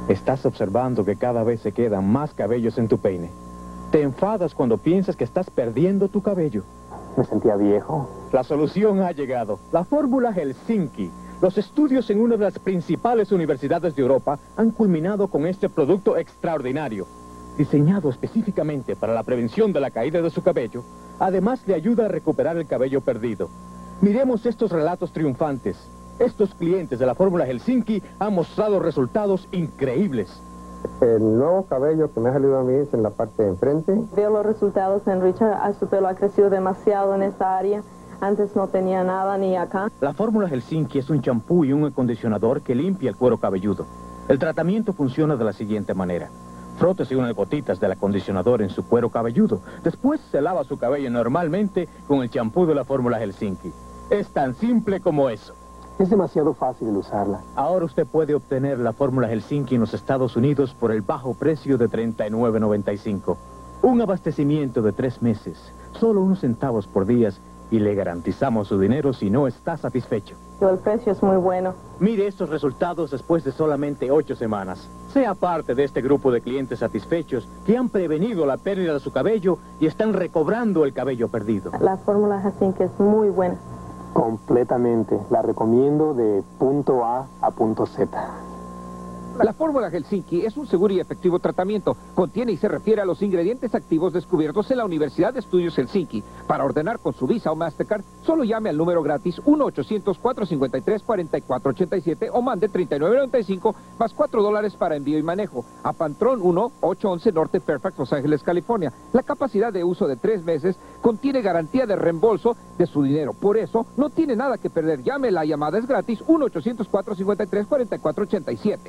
Estás observando que cada vez se quedan más cabellos en tu peine. Te enfadas cuando piensas que estás perdiendo tu cabello. Me sentía viejo. La solución ha llegado. La fórmula Helsinki. Los estudios en una de las principales universidades de Europa han culminado con este producto extraordinario. Diseñado específicamente para la prevención de la caída de su cabello, además le ayuda a recuperar el cabello perdido. Miremos estos relatos triunfantes. Estos clientes de la fórmula Helsinki han mostrado resultados increíbles. El nuevo cabello que me ha salido a mí es en la parte de enfrente. Veo los resultados en Richard. Su pelo ha crecido demasiado en esta área. Antes no tenía nada ni acá. La fórmula Helsinki es un champú y un acondicionador que limpia el cuero cabelludo. El tratamiento funciona de la siguiente manera. Frótese unas gotitas del acondicionador en su cuero cabelludo. Después se lava su cabello normalmente con el champú de la fórmula Helsinki. Es tan simple como eso. Es demasiado fácil usarla. Ahora usted puede obtener la fórmula Helsinki en los Estados Unidos por el bajo precio de $39.95. Un abastecimiento de 3 meses, solo unos centavos por día, y le garantizamos su dinero si no está satisfecho. El precio es muy bueno. Mire estos resultados después de solamente 8 semanas. Sea parte de este grupo de clientes satisfechos que han prevenido la pérdida de su cabello y están recobrando el cabello perdido. La fórmula Helsinki es muy buena. Completamente. La recomiendo de punto A a punto Z. La fórmula Helsinki es un seguro y efectivo tratamiento. Contiene y se refiere a los ingredientes activos descubiertos en la Universidad de Estudios Helsinki. Para ordenar con su Visa o Mastercard, solo llame al número gratis 1-800-453-4487 o mande $39.95 más $4 para envío y manejo. A Patrón 1, 811 Norte Fairfax, Los Ángeles, California. La capacidad de uso de 3 meses contiene garantía de reembolso de su dinero. Por eso, no tiene nada que perder. Llame, la llamada es gratis, 1-800-453-4487.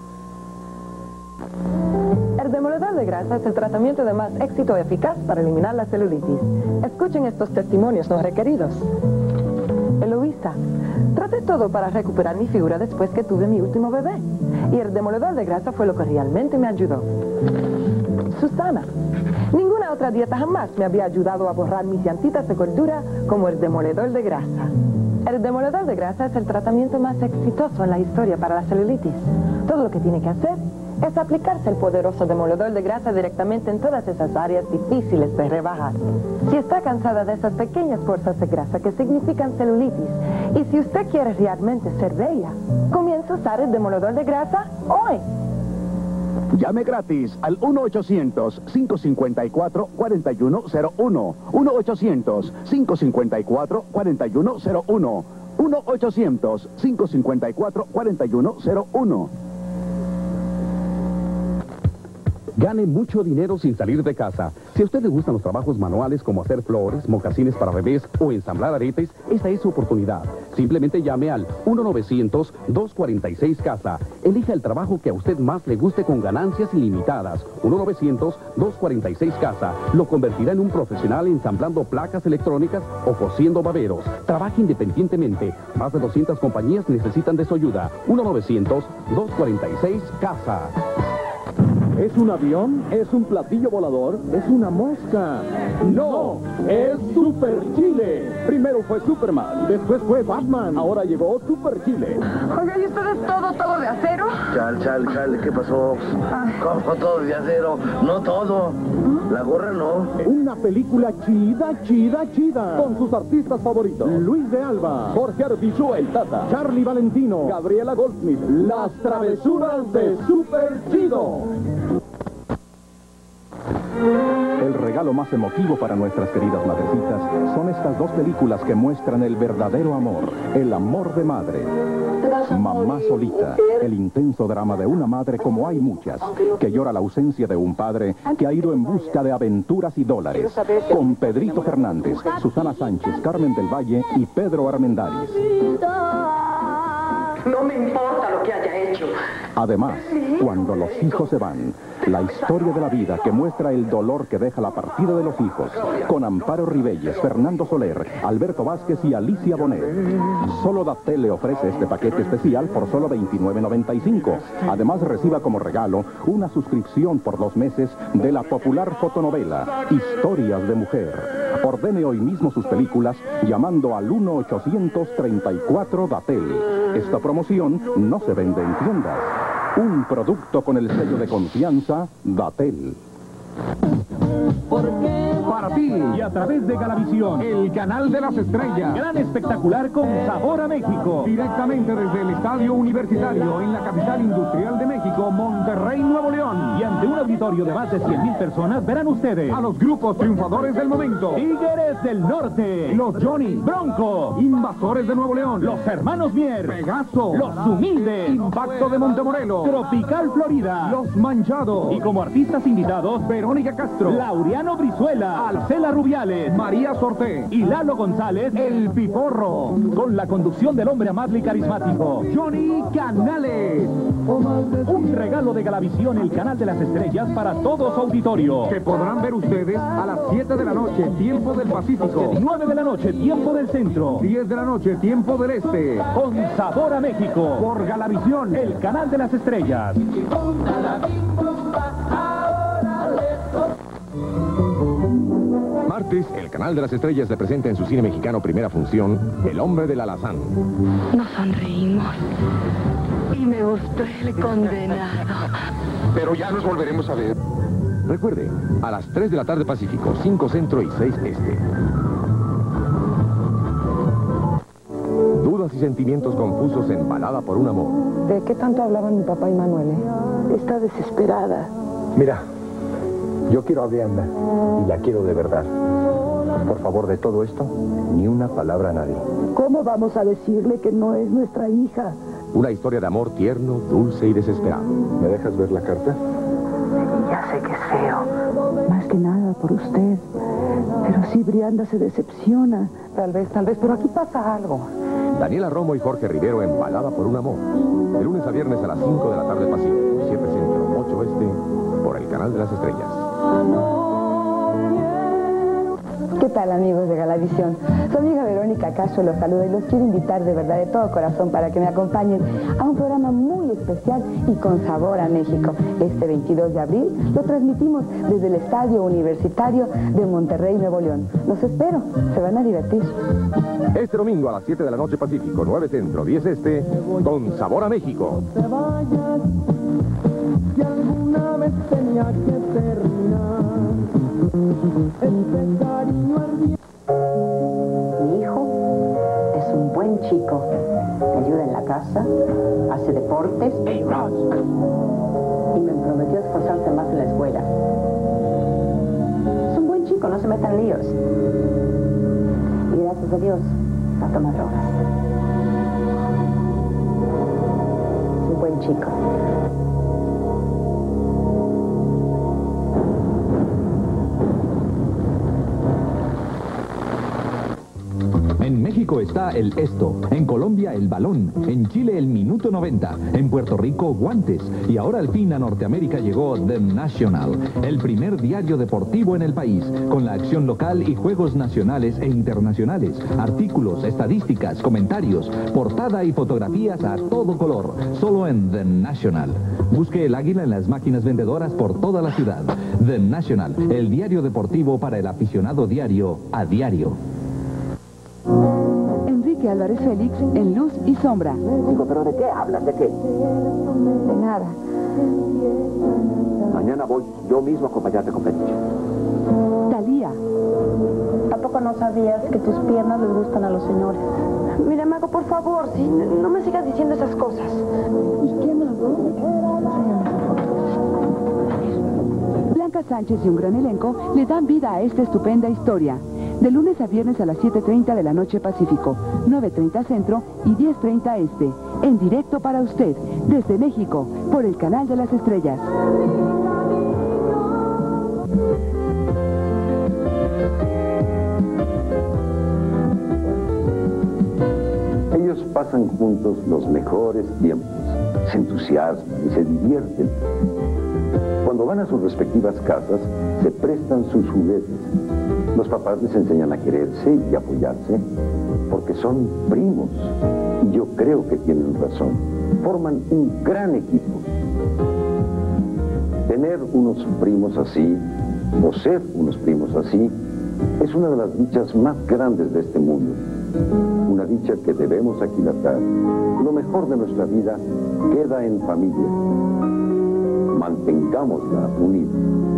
El demoledor de grasa es el tratamiento de más éxito eficaz para eliminar la celulitis. Escuchen estos testimonios no requeridos. Eloísa: traté todo para recuperar mi figura después que tuve mi último bebé. Y el demoledor de grasa fue lo que realmente me ayudó. Susana: ninguna otra dieta jamás me había ayudado a borrar mis llantitas de gordura como el demoledor de grasa. El demoledor de grasa es el tratamiento más exitoso en la historia para la celulitis. Todo lo que tiene que hacer es aplicarse el poderoso demoledor de grasa directamente en todas esas áreas difíciles de rebajar. Si está cansada de esas pequeñas bolsas de grasa que significan celulitis, y si usted quiere realmente ser bella, comience a usar el demoledor de grasa hoy. Llame gratis al 1-800-554-4101. 1-800-554-4101. 1-800-554-4101. Gane mucho dinero sin salir de casa. Si a usted le gustan los trabajos manuales como hacer flores, mocasines para bebés o ensamblar aretes, esta es su oportunidad. Simplemente llame al 1-900-246-CASA. Elija el trabajo que a usted más le guste con ganancias ilimitadas. 1-900-246-CASA. Lo convertirá en un profesional ensamblando placas electrónicas o cosiendo baberos. Trabaje independientemente. Más de 200 compañías necesitan de su ayuda. 1-900-246-CASA. ¿Es un avión? ¿Es un platillo volador? ¿Es una mosca? ¡No! ¡Es Super Chile! Primero fue Superman, después fue Batman, ahora llegó Super Chile. Oiga, ¿y ustedes todo de acero? Chal, ¿qué pasó? ¿Cómo todo de acero? No todo. La gorra no. Una película chida. Con sus artistas favoritos: Luis de Alba, Jorge Arbizu, el Tata, Charlie Valentino, Gabriela Goldsmith. Las travesuras de Super Chido. El regalo más emotivo para nuestras queridas madrecitas son estas 2 películas que muestran el verdadero amor, el amor de madre. Mamá Solita, el intenso drama de una madre como hay muchas, que llora la ausencia de un padre que ha ido en busca de aventuras y dólares, con Pedrito Fernández, Susana Sánchez, Carmen del Valle y Pedro Armendáriz. No me importa lo que haya hecho. Además, cuando los hijos se van, la historia de la vida que muestra el dolor que deja la partida de los hijos, con Amparo Ribelles, Fernando Soler, Alberto Vázquez y Alicia Bonet. Solo Datel le ofrece este paquete especial por solo $29.95. Además, reciba como regalo una suscripción por 2 meses de la popular fotonovela Historias de Mujer. Ordene hoy mismo sus películas llamando al 1-834-DATEL. Esta promoción no se vende en tiendas. Un producto con el sello de confianza Datel. Para ti y a través de Galavisión, el canal de las estrellas. Gran espectacular con sabor a México. Directamente desde el Estadio Universitario en la capital industrial de México, Monterrey, Nuevo León. Y ante un auditorio de más de 100,000 personas, verán ustedes a los grupos triunfadores del momento. Tigres del Norte, los Johnny, Bronco, Invasores de Nuevo León, los Hermanos Mier, Pegaso, los Humildes, Impacto de Montemorelos, Tropical Florida, los Manchados. Y como artistas invitados, Verónica Castro, Laureano Brizuela, Alcela Rubiales, María Sorté y Lalo González, el Piporro, con la conducción del hombre amable y carismático, Johnny Canales. Un regalo de Galavisión, el canal de las estrellas, para todo su auditorio, que podrán ver ustedes a las 7 de la noche, tiempo del Pacífico, 9 de la noche, tiempo del centro, 10 de la noche, tiempo del este, con sabor a México, por Galavisión, el canal de las estrellas. Martes, el canal de las estrellas le presenta en su cine mexicano primera función, El hombre del alazán. Nos sonreímos y me gustó el condenado. Pero ya nos volveremos a ver. Recuerde, a las 3 de la tarde Pacífico, 5 Centro y 6 Este. Dudas y sentimientos confusos en Balada por un amor. ¿De qué tanto hablaban mi papá y Manuel, Está desesperada. Mira, yo quiero a Brianda y la quiero de verdad. Por favor, de todo esto, ni una palabra a nadie. ¿Cómo vamos a decirle que no es nuestra hija? Una historia de amor tierno, dulce y desesperado. ¿Me dejas ver la carta? Ya sé que es feo, más que nada por usted. Pero si Brianda se decepciona. Tal vez, pero aquí pasa algo. Daniela Romo y Jorge Rivero en Balada por un amor. De lunes a viernes a las 5 de la tarde Pacífico, 7 Centro, 8 Este, por el canal de las estrellas. ¿Qué tal, amigos de Galavisión? Su amiga Verónica Castro los saluda y los quiero invitar de verdad, de todo corazón, para que me acompañen a un programa muy especial y con sabor a México. Este 22 de abril lo transmitimos desde el Estadio Universitario de Monterrey, Nuevo León. Los espero, se van a divertir. Este domingo a las 7 de la noche Pacífico, 9 Centro, 10 Este, con sabor a México. Si alguna vez tenía que terminar este cariño ardiente. Mi hijo es un buen chico. Me ayuda en la casa, hace deportes y me prometió esforzarse más en la escuela. Es un buen chico, no se meta en líos. Y gracias a Dios no toma drogas. Es un buen chico. En México está el Esto, en Colombia el Balón, en Chile el Minuto 90, en Puerto Rico Guantes, y ahora al fin a Norteamérica llegó The National, el primer diario deportivo en el país, con la acción local y juegos nacionales e internacionales, artículos, estadísticas, comentarios, portada y fotografías a todo color, solo en The National. Busque el águila en las máquinas vendedoras por toda la ciudad. The National, el diario deportivo para el aficionado diario a diario. Enrique Álvarez Félix en Luz y Sombra. Digo, ¿pero de qué hablas? ¿De qué? De nada. Mañana voy yo mismo a acompañarte con Félix. Talía. ¿A poco no sabías que tus piernas les gustan a los señores? Mira, Mago, por favor, sí, no me sigas diciendo esas cosas. ¿Y qué, Mago? Blanca Sánchez y un gran elenco le dan vida a esta estupenda historia. De lunes a viernes a las 7:30 de la noche Pacífico, 9:30 Centro y 10:30 Este. En directo para usted, desde México, por el canal de las estrellas. Ellos pasan juntos los mejores tiempos, se entusiasman y se divierten. Cuando van a sus respectivas casas, se prestan sus juguetes. Los papás les enseñan a quererse y apoyarse, porque son primos. Y yo creo que tienen razón. Forman un gran equipo. Tener unos primos así, o ser unos primos así, es una de las dichas más grandes de este mundo. una dicha que debemos aquilatar. Lo mejor de nuestra vida queda en familia. Mantengámosla unida.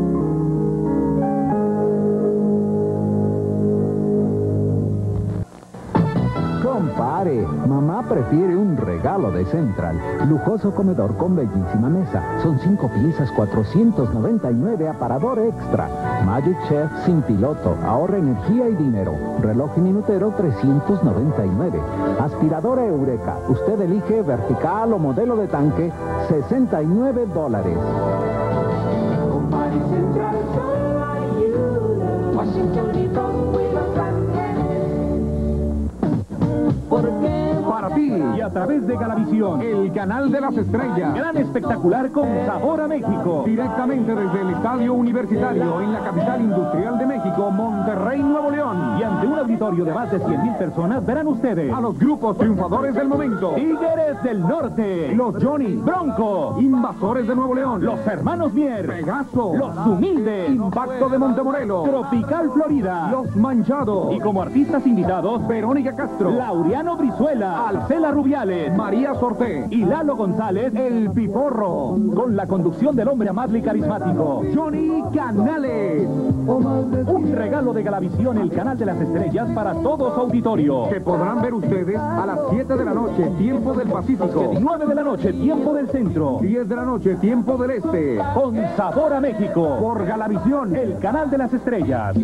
Compare, mamá prefiere un regalo de Central. Lujoso comedor con bellísima mesa. Son 5 piezas, 499, aparador extra. Magic Chef sin piloto, ahorra energía y dinero. Reloj y minutero, 399. Aspiradora Eureka, usted elige vertical o modelo de tanque, $69. Para ti y a través de Galavisión, el canal de las estrellas. Gran espectacular con sabor a México. Directamente desde el Estadio Universitario en la capital industrial de México, Monterrey, Nuevo León. Y ante un auditorio de más de 100,000 personas, verán ustedes a los grupos triunfadores del momento. Tigres del Norte, los Johnny, Bronco, Invasores de Nuevo León, los Hermanos Mier, Pegaso, los Humildes, Impacto de Montemorelos, Tropical Florida, los Manchados. Y como artistas invitados, Verónica Castro, Laureano Brizuela, Alcela Rubiales, María Sorté y Lalo González, el Piporro, con la conducción del hombre amable y carismático, Johnny Canales. Un regalo de Galavisión, el canal de las estrellas, para todo su auditorio, que podrán ver ustedes a las 7 de la noche, tiempo del Pacífico, 9 de la noche, tiempo del centro, 10 de la noche, tiempo del este, con sabor a México, por Galavisión, el canal de las estrellas.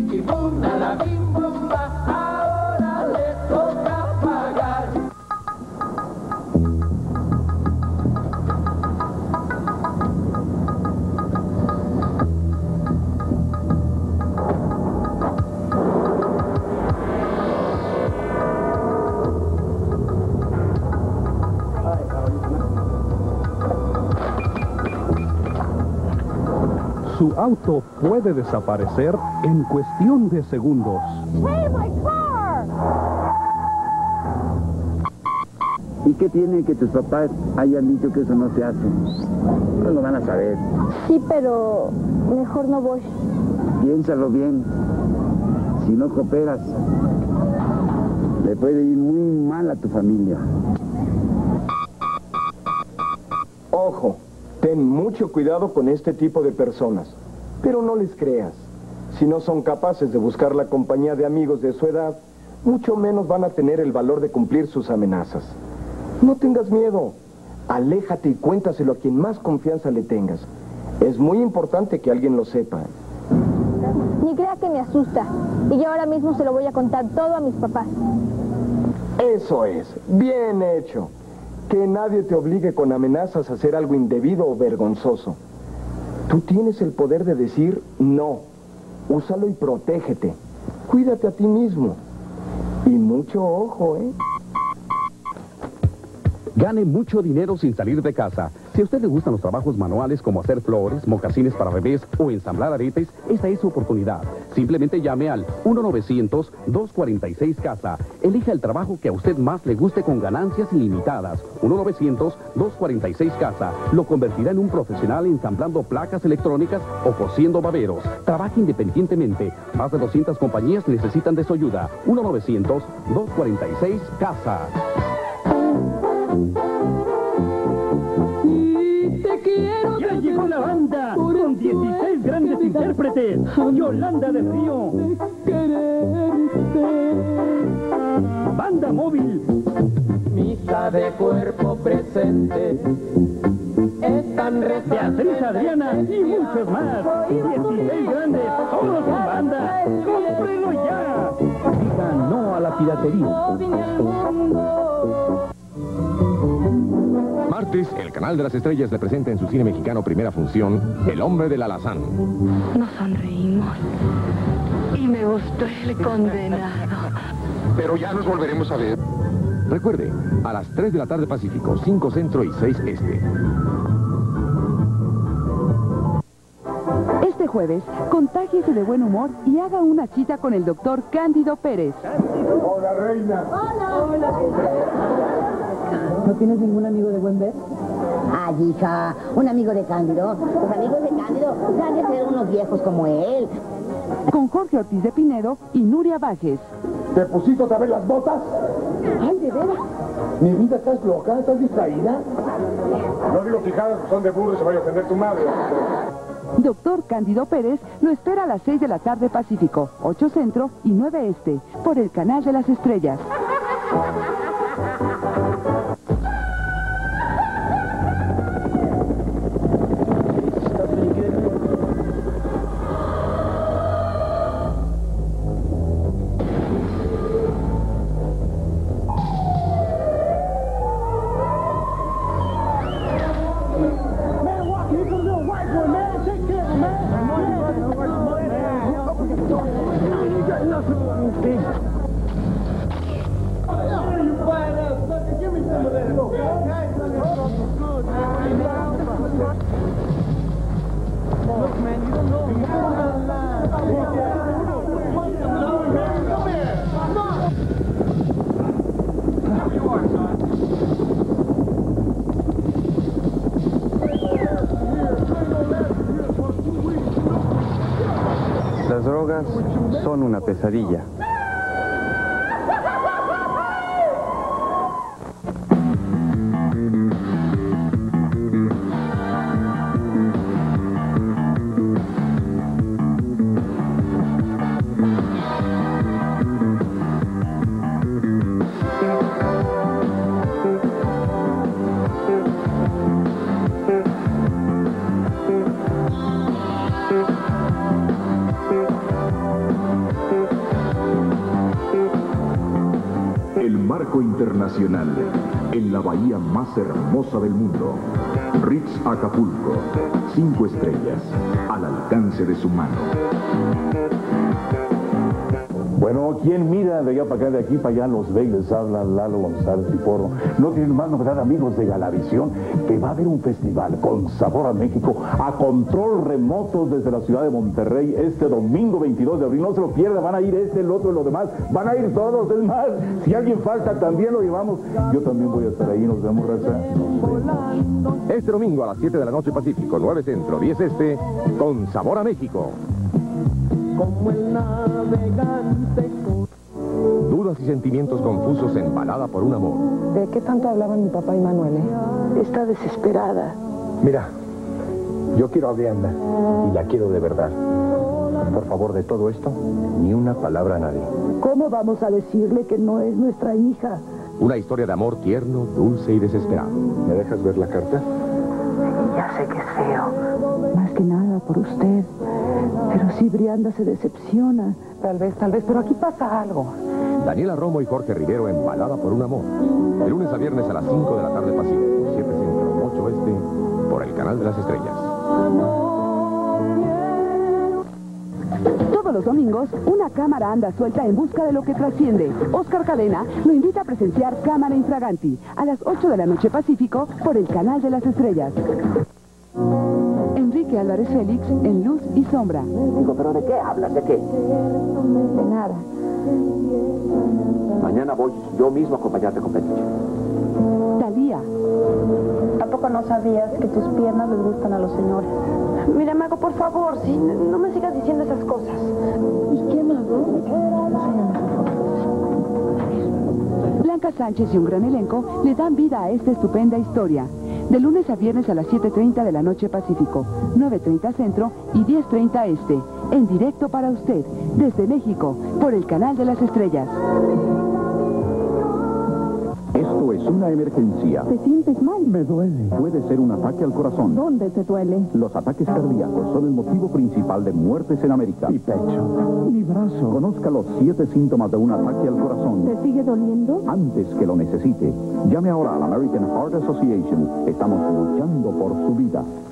Su auto puede desaparecer en cuestión de segundos. Hey, my car! ¿Y qué tiene que tus papás hayan dicho que eso no se hace? No lo van a saber. Sí, pero mejor no voy. Piénsalo bien. Si no cooperas, le puede ir muy mal a tu familia. Ojo, ten mucho cuidado con este tipo de personas, pero no les creas. Si no son capaces de buscar la compañía de amigos de su edad, mucho menos van a tener el valor de cumplir sus amenazas. No tengas miedo, aléjate y cuéntaselo a quien más confianza le tengas. Es muy importante que alguien lo sepa. Ni crea que me asusta, y yo ahora mismo se lo voy a contar todo a mis papás. Eso es, bien hecho. Que nadie te obligue con amenazas a hacer algo indebido o vergonzoso. Tú tienes el poder de decir no. Úsalo y protégete. Cuídate a ti mismo. Y mucho ojo, ¿eh? Gane mucho dinero sin salir de casa. Si a usted le gustan los trabajos manuales como hacer flores, mocasines para bebés o ensamblar aretes, esta es su oportunidad. Simplemente llame al 1-900-246-CASA. Elija el trabajo que a usted más le guste con ganancias ilimitadas. 1-900-246-CASA. Lo convertirá en un profesional ensamblando placas electrónicas o cosiendo baberos. Trabaje independientemente. Más de 200 compañías necesitan de su ayuda. 1-900-246-CASA. Ya llegó la banda con 16 grandes intérpretes. Yolanda del Río, Banda Móvil, Misa de cuerpo presente. Beatriz Adriana y muchos más. 16 grandes, todos con banda. ¡Cómprelo ya! Diga no a la piratería. Martes, el canal de las estrellas le presenta en su cine mexicano primera función, El hombre del alazán. Nos sonreímos y me gustó el condenado. Pero ya nos volveremos a ver. Recuerde, a las 3 de la tarde Pacífico, 5 Centro y 6 Este. Este jueves, contágiese de buen humor y haga una cita con el doctor Cándido Pérez. Hola, reina. Hola. ¿No tienes ningún amigo de buen ver? Ay, hija, un amigo de Cándido. Los amigos de Cándido han de ser unos viejos como él. con Jorge Ortiz de Pinedo y Nuria Bajes. ¿Te pusiste otra vez las botas? Ay, ¿de veras? Mi vida, ¿estás loca? ¿Estás distraída? No digo fijadas, son de burro y se vaya a ofender tu madre. Doctor Cándido Pérez lo espera a las 6 de la tarde Pacífico, 8 Centro y 9 Este, por el Canal de las Estrellas. Las drogas son una pesadilla. Marco internacional en la bahía más hermosa del mundo. Ritz Acapulco, 5 estrellas, al alcance de su mano. Bueno, ¿quién mira de allá para acá, de aquí para allá? Los ve y les habla Lalo González Piporro. No tienen más novedad, amigos de Galavisión, que va a haber un festival con sabor a México, a control remoto desde la ciudad de Monterrey, este domingo 22 de abril. No se lo pierda, van a ir el otro y los demás. Van a ir todos, es más, si alguien falta también lo llevamos. Yo también voy a estar ahí, nos vemos, raza. Este domingo a las 7 de la noche Pacífico, 9 Centro, 10 Este, con sabor a México. Como el navegante. Dudas y sentimientos confusos en Balada por un amor. ¿De qué tanto hablaban mi papá y Manuel? Está desesperada. Mira, yo quiero a Brianda y la quiero de verdad. Por favor, de todo esto, ni una palabra a nadie. ¿Cómo vamos a decirle que no es nuestra hija? Una historia de amor tierno, dulce y desesperado. ¿Me dejas ver la carta? Ya sé que es feo. Más que nada por usted. Pero si Brianda se decepciona. Tal vez, pero aquí pasa algo. Daniela Romo y Jorge Rivero en Balada por un amor. De lunes a viernes a las 5 de la tarde Pacífico, 7 Centro, 8 Este, por el Canal de las Estrellas. Todos los domingos, una cámara anda suelta en busca de lo que trasciende. Oscar Cadena lo invita a presenciar Cámara Infraganti a las 8 de la noche Pacífico por el Canal de las Estrellas. Enrique Álvarez Félix en Luz y Sombra. Digo, ¿pero de qué hablas? ¿De qué? De nada. Mañana voy yo mismo a acompañarte con Petiche. Talía. ¿A poco no sabías que tus piernas les gustan a los señores? Mira, Mago, por favor, sí, no me sigas diciendo esas cosas. ¿Y qué, Mago? Blanca Sánchez y un gran elenco le dan vida a esta estupenda historia. De lunes a viernes a las 7:30 de la noche Pacífico, 9:30 Centro y 10:30 Este. En directo para usted, desde México, por el Canal de las Estrellas. Esto es una emergencia. ¿Te sientes mal? Me duele. Puede ser un ataque al corazón. ¿Dónde te duele? Los ataques cardíacos son el motivo principal de muertes en América. Mi pecho, mi brazo. Conozca los 7 síntomas de un ataque al corazón. ¿Te sigue doliendo? Antes que lo necesite, llame ahora a la American Heart Association. Estamos luchando por su vida.